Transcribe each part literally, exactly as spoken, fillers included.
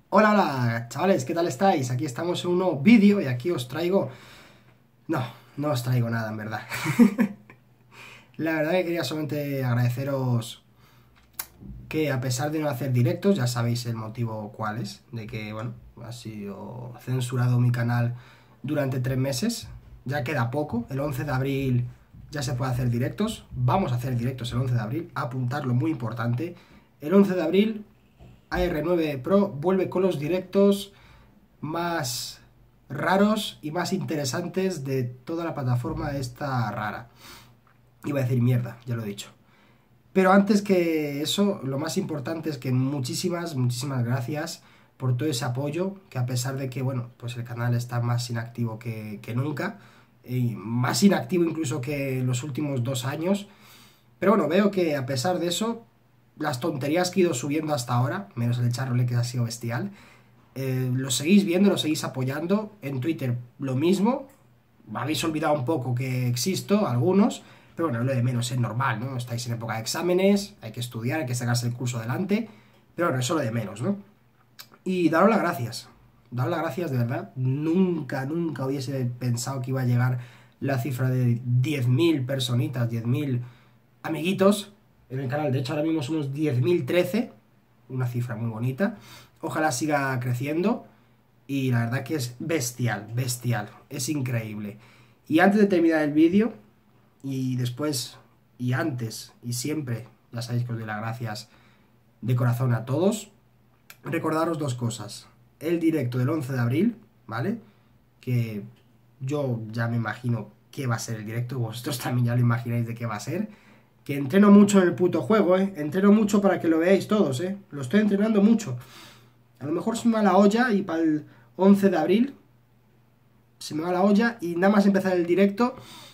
Hola, hola, chavales, ¿qué tal estáis? Aquí estamos en un nuevo vídeo y aquí os traigo... No, no os traigo nada, en verdad. La verdad que quería solamente agradeceros que a pesar de no hacer directos, ya sabéis el motivo cuál es, de que, bueno, ha sido censurado mi canal durante tres meses. Ya queda poco, el once de abril ya se puede hacer directos. Vamos a hacer directos el once de abril, apuntarlo, muy importante. El once de abril, A R nueve Pro vuelve con los directos más raros y más interesantes de toda la plataforma esta rara. Iba a decir mierda, ya lo he dicho. Pero antes que eso, lo más importante es que muchísimas, muchísimas gracias por todo ese apoyo, que a pesar de que, bueno, pues el canal está más inactivo que, que nunca, y más inactivo incluso que los últimos dos años, pero bueno, veo que a pesar de eso, las tonterías que he ido subiendo hasta ahora, menos el de Charole que ha sido bestial, eh, lo seguís viendo, lo seguís apoyando. En Twitter lo mismo. Habéis olvidado un poco que existo, algunos, pero bueno, lo de menos, es normal, ¿no? Estáis en época de exámenes, hay que estudiar, hay que sacarse el curso adelante, pero bueno, eso lo de menos, ¿no? Y daros las gracias, daros las gracias de verdad. Nunca, nunca hubiese pensado que iba a llegar la cifra de diez mil personitas, diez mil amiguitos en el canal. De hecho, ahora mismo somos diez mil trece, una cifra muy bonita. Ojalá siga creciendo. Y la verdad que es bestial, bestial, es increíble. Y antes de terminar el vídeo, y después, y antes, y siempre, ya sabéis que os doy las gracias de corazón a todos, recordaros dos cosas. El directo del once de abril, ¿vale? Que yo ya me imagino qué va a ser el directo, vosotros también ya lo imagináis de qué va a ser. Que entreno mucho en el puto juego, ¿eh? Entreno mucho para que lo veáis todos, ¿eh? Lo estoy entrenando mucho. A lo mejor se me va la olla y para el once de abril se me va la olla y nada más empezar el directo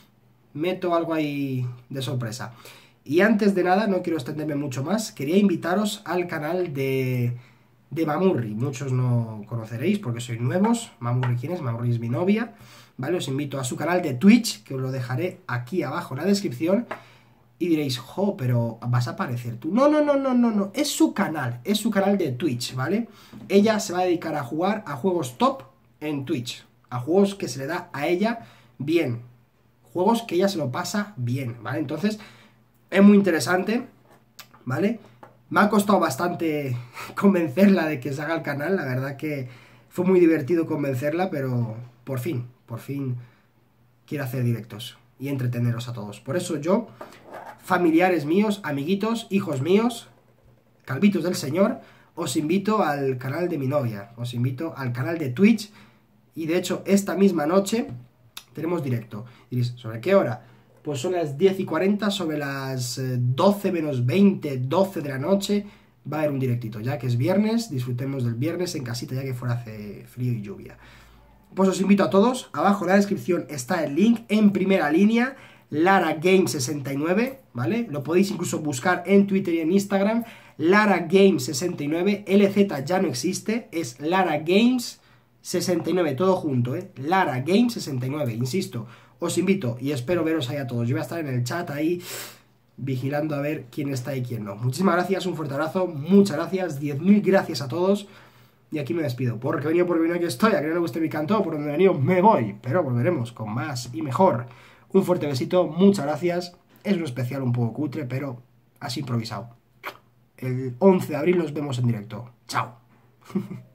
meto algo ahí de sorpresa. Y antes de nada, no quiero extenderme mucho más, quería invitaros al canal de, de Mamurri. Muchos no conoceréis porque sois nuevos. Mamurri, ¿quién es? Mamurri es mi novia, ¿vale? Os invito a su canal de Twitch, que os lo dejaré aquí abajo en la descripción. Y diréis, jo, pero vas a aparecer tú. No, no, no, no, no, no. Es su canal, es su canal de Twitch, ¿vale? Ella se va a dedicar a jugar a juegos top en Twitch. A juegos que se le da a ella bien. Juegos que ella se lo pasa bien, ¿vale? Entonces, es muy interesante, ¿vale? Me ha costado bastante convencerla de que se haga el canal. La verdad que fue muy divertido convencerla, pero por fin, por fin quiero hacer directos y entreteneros a todos. Por eso yo, familiares míos, amiguitos, hijos míos, calvitos del señor, os invito al canal de mi novia, os invito al canal de Twitch, y de hecho esta misma noche tenemos directo. Y diréis, ¿sobre qué hora? Pues son las diez y cuarenta, sobre las doce menos veinte, doce de la noche, va a haber un directito, ya que es viernes, disfrutemos del viernes en casita, ya que fuera hace frío y lluvia. Pues os invito a todos, abajo en la descripción está el link en primera línea, Lara Game sesenta y nueve, ¿vale? Lo podéis incluso buscar en Twitter y en Instagram, Lara Game sesenta y nueve, L Z ya no existe, es Lara Games sesenta y nueve, todo junto, ¿eh? Lara Game sesenta y nueve, insisto, os invito y espero veros ahí a todos. Yo voy a estar en el chat ahí vigilando a ver quién está y quién no. Muchísimas gracias, un fuerte abrazo, muchas gracias, diez mil gracias a todos. Y aquí me despido, porque he venido, por venir, aquí estoy, a que no le guste mi canto, por donde he venido me voy, pero volveremos con más y mejor. Un fuerte besito, muchas gracias, es un especial un poco cutre, pero así improvisado. El once de abril nos vemos en directo. Chao.